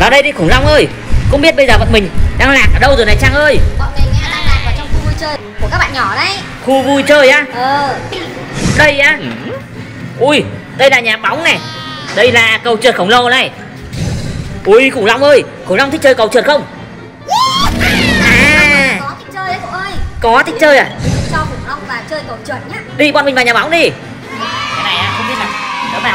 Vào đây đi khủng long ơi. Không biết bây giờ bọn mình đang lạc ở đâu rồi này Trang ơi. Bọn mình đang lạc vào trong khu vui chơi của các bạn nhỏ đấy. Khu vui chơi á? Đây á? Ui, đây là nhà bóng này. Đây là cầu trượt khổng lồ này. Ui khủng long ơi, khủng long thích chơi cầu trượt không? À, có thích chơi đấy cậu ơi. Có thích chơi à? Cho khủng long vào chơi cầu trượt nhá. Đi bọn mình vào nhà bóng đi. Cái này không biết là đỡ vào.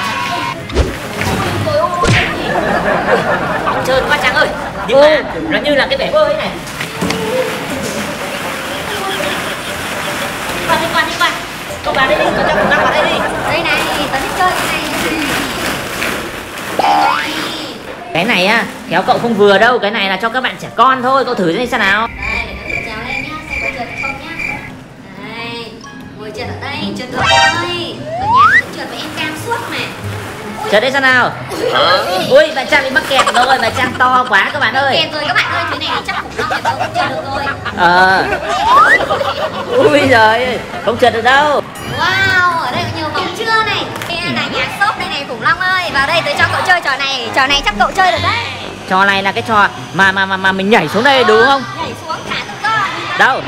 Bóng trơn quá Trang ơi. Nhưng mà nó như là cái bể bơi này. Đi qua. Cậu vào đây đi, cậu cho khủng long vào đây đi. Đây này, tớ thích chơi cái này. Cái này á, kéo cậu không vừa đâu. Cái này là cho các bạn trẻ con thôi. Cậu thử xem nào. Đây, để tớ thử trèo lên nhá, xem có trượt không nhá. Đây, ngồi trượt ở đây, trượt thôi. Ở nhà tớ cũng trượt với em Cam suốt mà. Trượt đây xem nào. Ui, bạn Trang bị mắc kẹt rồi, bạn Trang to quá các bạn ơi. Kẹt rồi các bạn ơi, thế này thì chắc khủng long nhà tớ cũng trượt được rồi. Ui giời, không trượt được đâu. Wow, ở đây có nhiều bóng chưa này. Đây là nhà shop đây này khủng long ơi. Vào đây tớ cho cậu chơi trò này. Trò này chắc cậu chơi được đấy. Trò này là cái trò mà mình nhảy xuống đây đúng không? Nhảy xuống thả tự do. Đâu?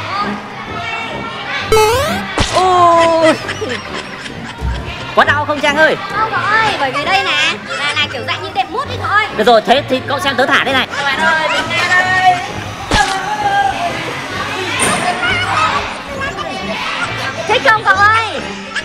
Ui. Có đau không Trang ơi? Không cậu ơi, bởi vì đây nè là kiểu dạng như đệm mút đi cậu ơi. Được rồi, thế thì cậu xem tớ thả đây này. Các bạn ơi, mình nghe đây. Thích không cậu ơi?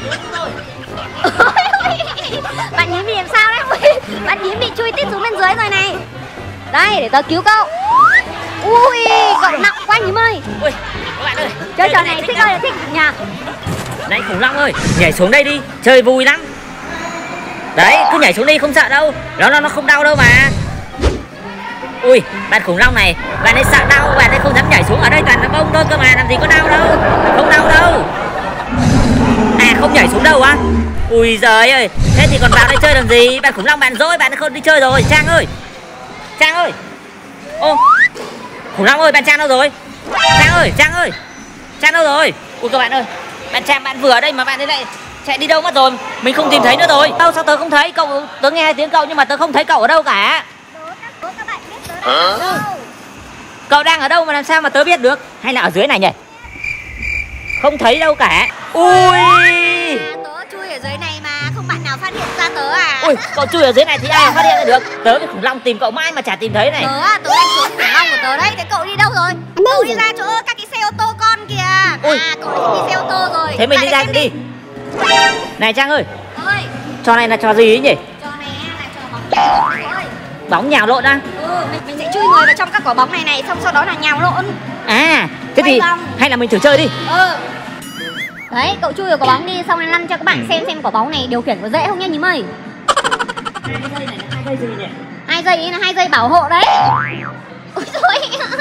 Bạn nhím bị làm sao đấy? Bạn nhím bị chui tít xuống bên dưới rồi này. Đây, để tớ cứu cậu. Ui, cậu nặng quá nhím ơi. Ui, các bạn ơi, chơi trò này thích ơi là thích nhỉ? Này khủng long ơi, nhảy xuống đây đi, chơi vui lắm. Đấy, cứ nhảy xuống đi không sợ đâu. Nó không đau đâu mà. Ui, bạn khủng long này, bạn ấy sợ đau, bạn ấy không dám nhảy xuống. Ở đây toàn là bông thôi cơ mà, làm gì có đau đâu. Không đau đâu. À, không nhảy xuống đâu á? Ui giời ơi, thế thì còn vào đây chơi làm gì? Bạn khủng long bạn dỗi, bạn không đi chơi rồi. Trang ơi, Trang ơi. Ô, khủng long ơi, bạn Trang đâu rồi? Trang đâu rồi? Ui các bạn ơi, bạn Trang bạn vừa ở đây mà bạn ấy lại chạy đi đâu mất rồi? Mình không tìm thấy nữa rồi. Đâu sao tớ không thấy cậu? Tớ nghe tiếng cậu nhưng mà tớ không thấy cậu ở đâu cả. Các bạn biết tớ đang ở đâu? Cậu đang ở đâu mà làm sao mà tớ biết được? Hay là ở dưới này nhỉ? Không thấy đâu cả. Ui, tớ chui ở dưới này mà không bạn nào phát hiện ra tớ à? Ui, cậu chui ở dưới này thì ai phát hiện ra được? Tớ với khủng long tìm cậu mãi mà chả tìm thấy này. Tớ đang trốn khủng long của tớ đấy. Thế cậu đi đâu rồi? Cậu đi ra chỗ các cái xe ô tô con kìa. Ui. Cậu lại thích đi xe ô tô rồi. Thế mình đi ra đi. Này Trang ơi, ơi, trò này là trò gì ấy nhỉ? trò này là trò bóng nhào lộn ơi. Bóng nhào lộn á? Mình sẽ chui người vào trong các quả bóng này xong sau đó là nhào lộn. À, thế thì hay là mình thử chơi đi. Đấy, cậu chui vào quả bóng đi, xong rồi lăn cho các bạn xem quả bóng này điều khiển có dễ không nhá nhím ơi. Hai dây này là 2 dây gì nhỉ? 2 dây ý là 2 dây bảo hộ đấy. Ôi trời.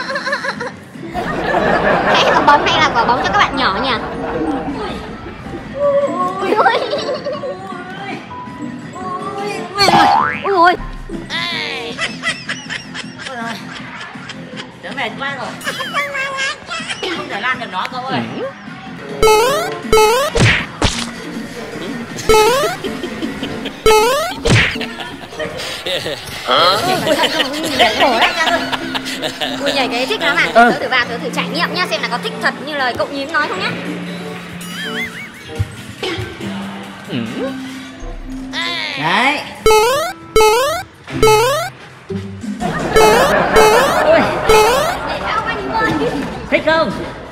Cái quả bóng này là quả bóng cho các bạn nhỏ nhỉ? Ui ôi. Ui ôi. Tớ mệt quá rồi. Không thể lan được nó cậu ơi. Ui nhảy cái thích lắm à. Tớ thử vào, tớ thử trải nghiệm nhá, xem là có thích thật như lời cậu nhím nói không nhá. Đấy. Thích không? Thích không?